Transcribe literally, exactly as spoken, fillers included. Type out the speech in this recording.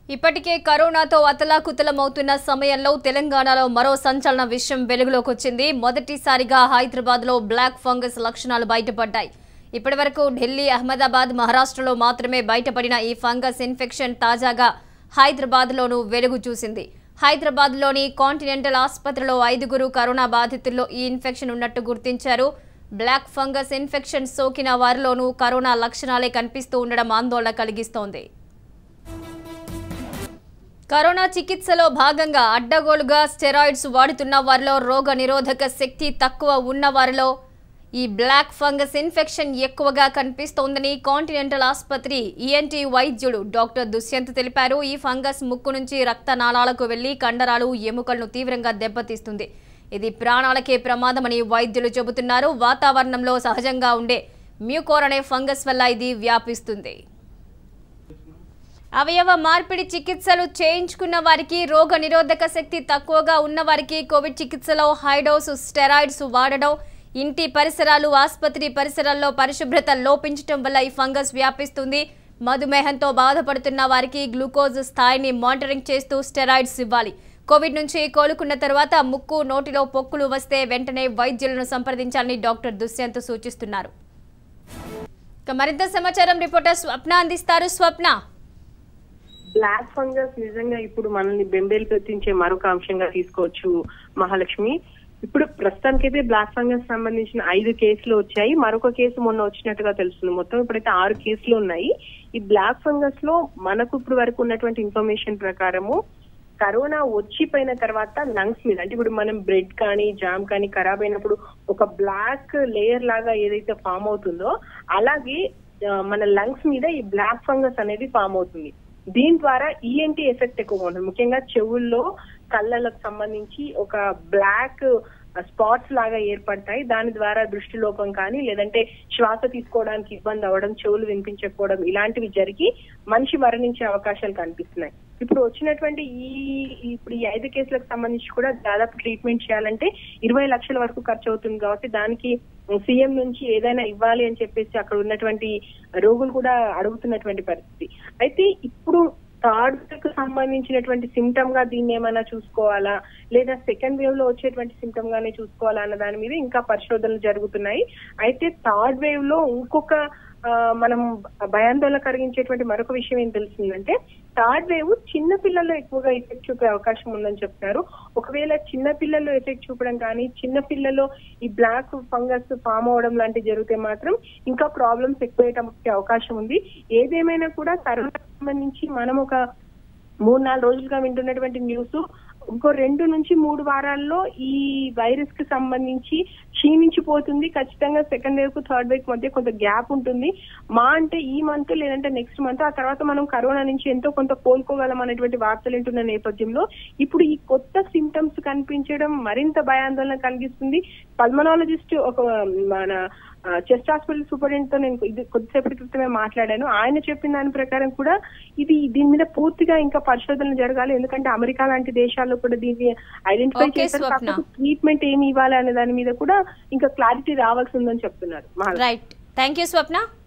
ఇప్పటికే కరోనాతో అతలాకుతలమవుతున్న సమయంలో తెలంగాణలో మరో సంచలన విషయం వెలుగులోకి వచ్చింది. మొదటిసారిగా హైదరాబాద్లో బ్లాక్ ఫంగస్ లక్షణాలు బయటపడ్డాయి. ఇప్పటివరకు ఢిల్లీ, అహ్మదాబాద్, మహారాష్ట్రలో మాత్రమే బయటపడిన ఈ ఫంగస్ ఇన్ఫెక్షన్ తాజాగా హైదరాబాద్లోనూ వెలుగు చూసింది. హైదరాబాద్లోని కాంటినెంటల్ ఆసుపత్రిలో ఐదుగురు కరోనా బాధితుల్లో ఈ ఇన్ఫెక్షన్ ఉన్నట్టు గుర్తించారు. బ్లాక్ ఫంగస్ ఇన్ఫెక్షన్ సోకిన వారిలోనూ కరోనా లక్షణాలే కనిపిస్తూ ఉండడం ఆందోళన కలిగిస్తోంది. కరోనా చికిత్సలో భాగంగా అడ్డగోలుగా స్టెరాయిడ్స్ వాడుతున్న వారిలో, రోగ నిరోధక శక్తి తక్కువ ఉన్న వారిలో ఈ బ్లాక్ ఫంగస్ ఇన్ఫెక్షన్ ఎక్కువగా కనిపిస్తోందని కాంటినెంటల్ ఆసుపత్రి ఈఎన్టీ వైద్యుడు డాక్టర్ దుష్యంత్ తెలిపారు. ఈ ఫంగస్ ముక్కు నుంచి రక్తనాళాలకు వెళ్లి కండరాలు, ఎముకలను తీవ్రంగా దెబ్బతీస్తుంది. ఇది ప్రాణాలకే ప్రమాదమని వైద్యులు చెబుతున్నారు. వాతావరణంలో సహజంగా ఉండే మ్యూకోర్ అనే ఫంగస్ వల్ల ఇది వ్యాపిస్తుంది. అవయవ మార్పిడి చికిత్సలు చేయించుకున్న వారికి, రోగ నిరోధక శక్తి తక్కువగా ఉన్న వారికి కోవిడ్ చికిత్సలో హైడోస్ స్టెరాయిడ్స్ వాడడం, ఇంటి పరిసరాలు, ఆసుపత్రి పరిసరాల్లో పరిశుభ్రత లోపించడం వల్ల ఈ ఫంగస్ వ్యాపిస్తుంది. మధుమేహంతో బాధపడుతున్న వారికి గ్లూకోజ్ స్థాయిని మానిటరింగ్ చేస్తూ స్టెరాయిడ్స్ ఇవ్వాలి. కోవిడ్ నుంచి కోలుకున్న తర్వాత ముక్కు, నోటిలో పొక్కులు వస్తే వెంటనే వైద్యులను సంప్రదించాలని డాక్టర్ దుష్యంత్ సూచిస్తున్నారు. మరింత సమాచారం రిపోర్టర్ స్వప్న అందిస్తారు. స్వప్న, బ్లాక్ ఫంగస్ నిజంగా ఇప్పుడు మనల్ని బెంబేలు పెట్టించే మరొక అంశంగా తీసుకోవచ్చు మహాలక్ష్మి. ఇప్పుడు ప్రస్తుతానికైతే బ్లాక్ ఫంగస్ సంబంధించిన ఐదు కేసులు వచ్చాయి. మరొక కేసు మొన్న వచ్చినట్టుగా తెలుస్తుంది. మొత్తం ఇప్పుడైతే ఆరు కేసులు ఉన్నాయి. ఈ బ్లాక్ ఫంగస్ లో మనకు ఇప్పుడు వరకు ఉన్నటువంటి ఇన్ఫర్మేషన్ ప్రకారము కరోనా వచ్చిపోయిన తర్వాత లంగ్స్ మీద, అంటే ఇప్పుడు మనం బ్రెడ్ కానీ జామ్ కానీ ఖరాబ్ అయినప్పుడు ఒక బ్లాక్ లేయర్ లాగా ఏదైతే ఫామ్ అవుతుందో, అలాగే మన లంగ్స్ మీద ఈ బ్లాక్ ఫంగస్ అనేది ఫామ్ అవుతుంది. దీని ద్వారా ఈఎన్టీ ఎఫెక్ట్ ఎక్కువగా ఉంటుంది. ముఖ్యంగా చెవుల్లో, కళ్ళలకు సంబంధించి ఒక బ్లాక్ స్పాట్స్ లాగా ఏర్పడతాయి. దాని ద్వారా దృష్టి లోపం కానీ, లేదంటే శ్వాస తీసుకోవడానికి ఇబ్బంది అవ్వడం, చెవులు వినిపించకపోవడం, ఇలాంటివి జరిగి మనిషి మరణించే అవకాశాలు కనిపిస్తున్నాయి. ఇప్పుడు వచ్చినటువంటి ఈ ఇప్పుడు ఈ ఐదు కేసులకు సంబంధించి కూడా దాదాపు ట్రీట్మెంట్ చేయాలంటే ఇరవై లక్షల వరకు ఖర్చు అవుతుంది. కాబట్టి దానికి సీఎం నుంచి ఏదైనా ఇవ్వాలి అని చెప్పేసి అక్కడ ఉన్నటువంటి రోగులు కూడా అడుగుతున్నటువంటి పరిస్థితి. అయితే ఇప్పుడు థర్డ్ వేవ్ కు సంబంధించినటువంటి సిమ్టమ్ గా దీన్ని ఏమైనా చూసుకోవాలా, లేదా సెకండ్ వేవ్ లో వచ్చేటువంటి సిమ్టమ్ గానే చూసుకోవాలా అన్న దాని మీద ఇంకా పరిశోధనలు జరుగుతున్నాయి. అయితే థర్డ్ వేవ్ లో ఇంకొక మనం భయాందోళన కలిగించేటువంటి మరొక విషయం ఏం తెలిసిందంటే, థర్డ్ వేవ్ చిన్న పిల్లల్లో ఎక్కువగా ఎఫెక్ట్ చూపే అవకాశం ఉందని చెప్తున్నారు. ఒకవేళ చిన్న పిల్లల్లో ఎఫెక్ట్ చూపడం కానీ, చిన్న పిల్లల్లో ఈ బ్లాక్ ఫంగస్ ఫామ్ అవడం లాంటివి జరిగితే మాత్రం ఇంకా ప్రాబ్లమ్స్ ఎక్కువయ్యే అవకాశం ఉంది. ఏదేమైనా కూడా కరోనా సంబంధించి మనం ఒక మూడు నాలుగు రోజులుగా వింటున్నటువంటి న్యూస్, ఇంకో రెండు నుంచి మూడు వారాల్లో ఈ వైరస్ కి సంబంధించి క్షీణించిపోతుంది. ఖచ్చితంగా సెకండ్ వేవ్ కు థర్డ్ వేవ్ మధ్య కొంత గ్యాప్ ఉంటుంది. మా అంటే ఈ మంత్ లేదంటే నెక్స్ట్ మంత్, ఆ తర్వాత మనం కరోనా నుంచి ఎంతో కొంత కోలుకోగలం అనేటువంటి వార్తలు వింటున్న నేపథ్యంలో ఇప్పుడు ఈ కొత్త సిమ్టమ్స్ కనిపించడం మరింత భయాందోళన కలిగిస్తుంది. పల్మనాలజిస్ట్ ఒక మన చెస్ట్ హాస్పిటల్ సూపరింటెండెంట్ తో నేను ఇది కొద్దిసేపటి క్రితమే మాట్లాడాను. ఆయన చెప్పిన దాని ప్రకారం కూడా ఇది దీని మీద పూర్తిగా ఇంకా పరిశోధనలు జరగాలి. ఎందుకంటే అమెరికా లాంటి దేశాల్లో కూడా దీన్ని ఐడెంటిఫై చేశారు. కాకపోతే ట్రీట్మెంట్ ఏమి ఇవ్వాలి అనే దాని మీద కూడా ఇంకా క్లారిటీ రావాల్సి ఉందని చెప్తున్నారు. Right, thank you Swapna.